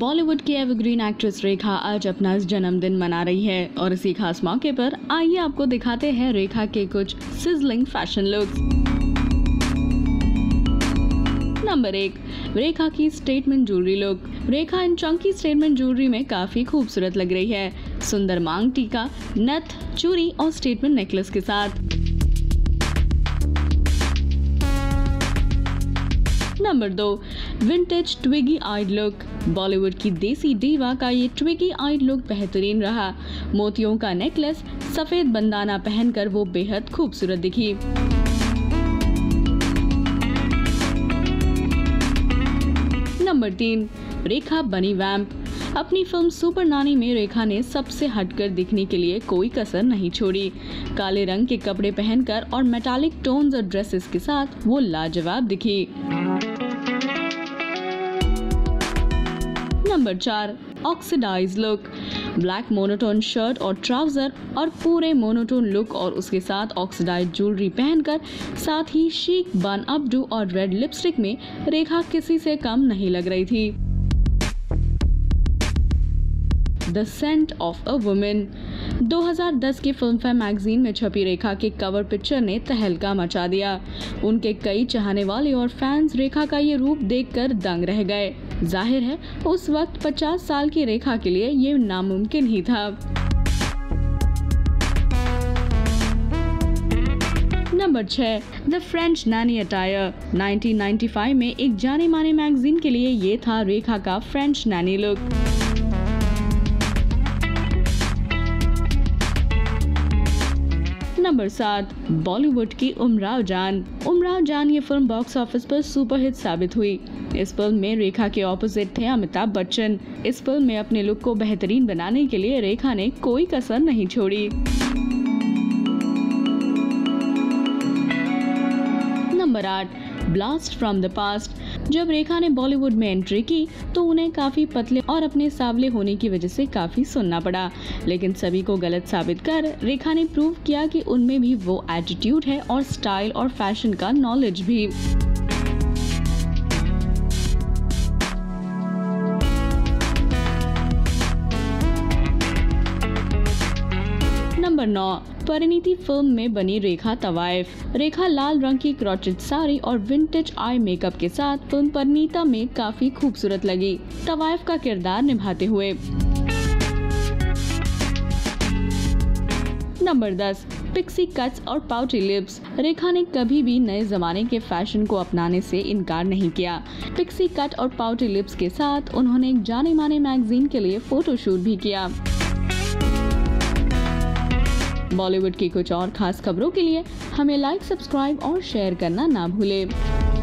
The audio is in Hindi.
बॉलीवुड की एवरग्रीन एक्ट्रेस रेखा आज अपना जन्मदिन मना रही है और इसी खास मौके पर आइए आपको दिखाते हैं रेखा के कुछ sizzling fashion looks. Number 1, Rekha की statement jewellery look. Rekha in chunky statement jewellery में काफी खूबसूरत लग रही है, सुंदर मांग टीका, नथ, चूड़ी और स्टेटमेंट नेकलेस के साथ। Number 2, vintage Twiggy eyed look. Bollywood की देसी दीवा का ये ट्विगी आइड लुक बेहतरीन रहा। मोतियों का नेकलेस, सफेद बंदाना पहनकर वो बेहद खूबसूरत दिखी। नंबर 3, रेखा बनी वैम्प। अपनी फिल्म सुपर नानी में रेखा ने सबसे हटकर दिखने के लिए कोई कसर नहीं छोड़ी। काले रंग के कपड़े पहनकर और मेटालिक टोन्स और ड्रेसेस के साथ वो लाजवाब दिखी। Number 4, oxidise look. Black monotone shirt और ट्राउजर और पूरे मोनोटोन लुक और उसके साथ ऑक्सीडाइज ज्वेलरी पहनकर, साथ ही शीक बन अपडू और रेड लिपस्टिक में रेखा किसी से कम नहीं लग रही थी। The scent of a woman. 2010 की फिल्म फेयर मैगजीन में छपी रेखा के कवर पिक्चर ने तहलका मचा दिया। उनके कई चाहने वाले और फैंस रेखा का ये रूप देखकर दंग रह गए। जाहिर है उस वक्त 50 साल की रेखा के लिए ये नामुमकिन ही था। Number 6, the French nanny attire. 1995 में एक जाने माने मैगजीन के लिए ये था रेखा का French nanny look. Number 7, Bollywood की उमराव जान। उमराव जान ये फिल्म बॉक्स ऑफिस पर सुपरहिट साबित हुई। इस फिल्म में रेखा के ऑपोजिट थे अमिताभ बच्चन। इस फिल्म में अपने लुक को बेहतरीन बनाने के लिए रेखा ने कोई कसर नहीं छोड़ी। Number 8, blast from the past. जब रेखा ने बॉलीवुड में एंट्री की तो उन्हें काफी पतले और अपने सांवले होने की वजह से काफी सुनना पड़ा, लेकिन सभी को गलत साबित कर रेखा ने प्रूव किया कि उनमें भी वो एटीट्यूड है और स्टाइल और फैशन का नॉलेज भी। नंबर 9, परिणीति फिल्म में बनी रेखा तवाइफ। रेखा लाल रंग की क्रॉचेट साड़ी और विंटेज आई मेकअप के साथ फिल्म परिणीता में काफी खूबसूरत लगी, तवाइफ का किरदार निभाते हुए। नंबर 10, पिक्सी कट्स और पाउटी लिप्स। रेखा ने कभी भी नए जमाने के फैशन को अपनाने से इनकार नहीं किया। पिक्सी कट और पाउटी लिप्स के साथ उन्होंने एक जाने माने मैगजीन के लिए फोटोशूट भी किया। बॉलीवुड की कुछ और खास खबरों के लिए हमें लाइक, सब्सक्राइब और शेयर करना ना भूलें।